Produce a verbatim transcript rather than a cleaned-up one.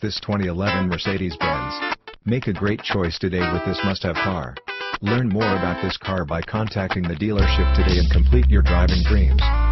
this twenty eleven Mercedes-Benz. Make a great choice today with this must-have car. Learn more about this car by contacting the dealership today and complete your driving dreams.